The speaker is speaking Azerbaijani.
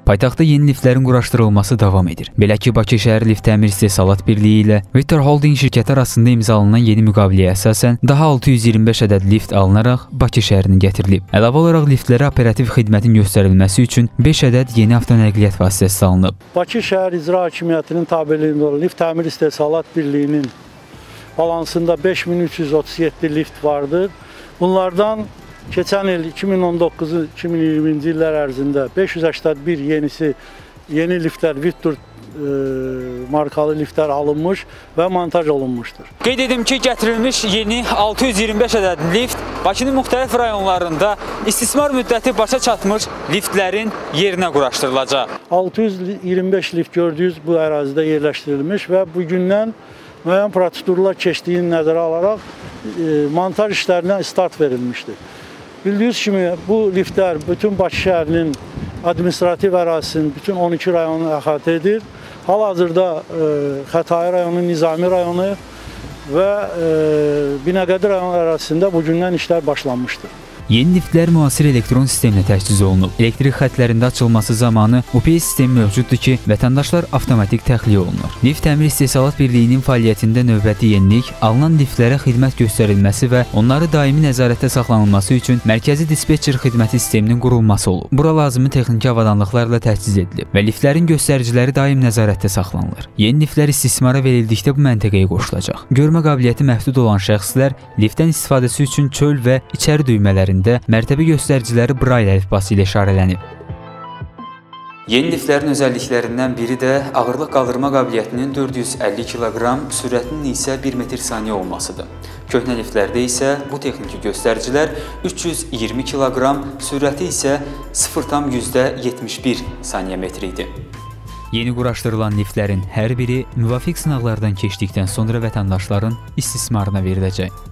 Paytaxtda yeni liftlərin quraşdırılması davam edir. Belə ki, Bakı Şəhər Lift Təmir İstehsalat Birliyi ilə Victor Holding şirkəti arasında imzalanan yeni müqaviləyə əsasən daha 625 ədəd lift alınaraq Bakı şəhərinə gətirilib. Əlavə olaraq liftlərə operativ xidmətin göstərilməsi üçün 5 ədəd yeni avtonəqliyyat vasitəsi alınıb. Bakı Şəhər İcra Hakimiyyətinin tabeliyində olan Lift Təmir İstehsalat Birliyinin balansında 5337 lift vardır. Bunlardan keçən il 2019-2020-ci illər ərzində 581 yeni liftlər, Victor markalı liftlər alınmış və montaj olunmuşdur. Qeyd edim ki, gətirilmiş yeni 625 ədəd lift Bakının müxtəlif rayonlarında istismar müddəti başa çatmış liftlərin yerinə quraşdırılacaq. 625 lift gördüyünüz bu ərazidə yerləşdirilmiş və bugündən müəyyən prosedurlar keçdiyini nəzərə alaraq montaj işlərinə start verilmişdir. Bildiyiniz kimi bu liftlər bütün Bakı şəhərinin administrativ ərazisinin bütün 12 rayonunu əhatə edir. Hal-hazırda Xətai rayonu, Nizami rayonu və Binəqədi rayon ərazisində bugündən işlər başlanmışdır. Yeni liftlər müasir elektron sistemlə təchiz olunub. Elektrik xətlərində açılması zamanı UPS sistemi mövcuddur ki, vətəndaşlar avtomatik təxliyə olunur. Lift Təmir İstehsalat Birliyinin fəaliyyətində növbəti yenilik alınan liftlərə xidmət göstərilməsi və onları daimi nəzarətdə saxlanılması üçün mərkəzi dispetçer xidməti sisteminin qurulması olub. Bura lazımi texniki avadanlıqlarla təchiz edilib və liftlərin göstəriciləri daim nəzarətdə saxlanılır. Yeni liftlər istismara verildikdə bu məntəqəyə qoşulacaq. Görmə qabiliyyəti məhdud olan şəxslər liftdən istifadəsi üçün çöl və içəri düymələrində mərtəbə göstəriciləri Braille əlifbası ilə işarələnib. Yeni liftlərin özəlliklərindən biri də ağırlıq qaldırma qabiliyyətinin 450 kq, sürətinin isə 1 metr/saniyə olmasıdır. Köhnə liftlərdə isə bu texniki göstəricilər 320 kq, sürəti isə 0,71 saniyə idi. Yeni quraşdırılan liftlərin hər biri müvafiq sınaqlardan keçdikdən sonra vətəndaşların istismarına veriləcək.